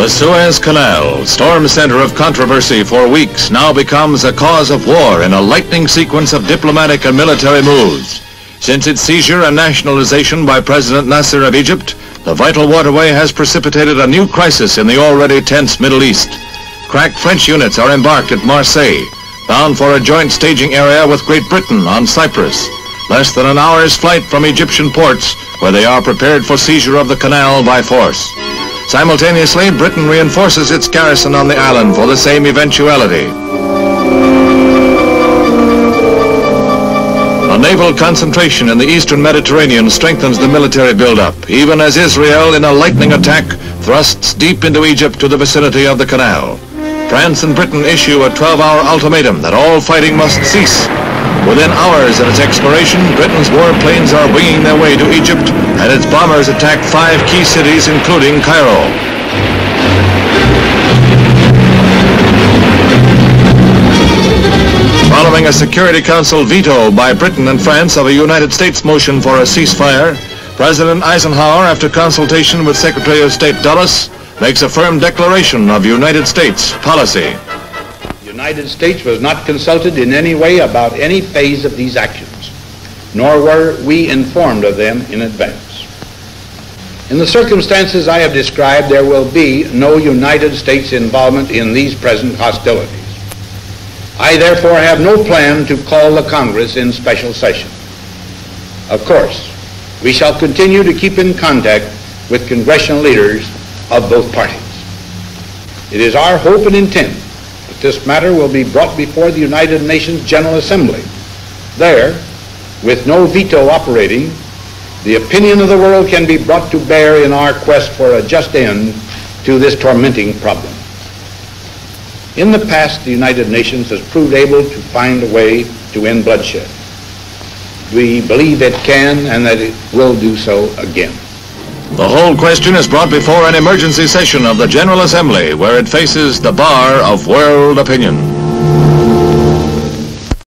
The Suez Canal, storm center of controversy for weeks, now becomes a cause of war in a lightning sequence of diplomatic and military moves. Since its seizure and nationalization by President Nasser of Egypt, the vital waterway has precipitated a new crisis in the already tense Middle East. Crack French units are embarked at Marseilles, bound for a joint staging area with Great Britain on Cyprus, less than an hour's flight from Egyptian ports, where they are prepared for seizure of the canal by force. Simultaneously, Britain reinforces its garrison on the island for the same eventuality. A naval concentration in the eastern Mediterranean strengthens the military buildup, even as Israel, in a lightning attack, thrusts deep into Egypt to the vicinity of the canal. France and Britain issue a 12-hour ultimatum that all fighting must cease. Within hours of its expiration, Britain's warplanes are winging their way to Egypt, and its bombers attack 5 key cities, including Cairo. Following a Security Council veto by Britain and France of a United States motion for a ceasefire, President Eisenhower, after consultation with Secretary of State Dulles, makes a firm declaration of United States policy. The United States was not consulted in any way about any phase of these actions, nor were we informed of them in advance. In the circumstances I have described, there will be no United States involvement in these present hostilities. I therefore have no plan to call the Congress in special session. Of course, we shall continue to keep in contact with congressional leaders of both parties. It is our hope and intent that this matter will be brought before the United Nations General Assembly. There, with no veto operating, the opinion of the world can be brought to bear in our quest for a just end to this tormenting problem. In the past, the United Nations has proved able to find a way to end bloodshed. We believe it can and that it will do so again. The whole question is brought before an emergency session of the General Assembly, where it faces the bar of world opinion.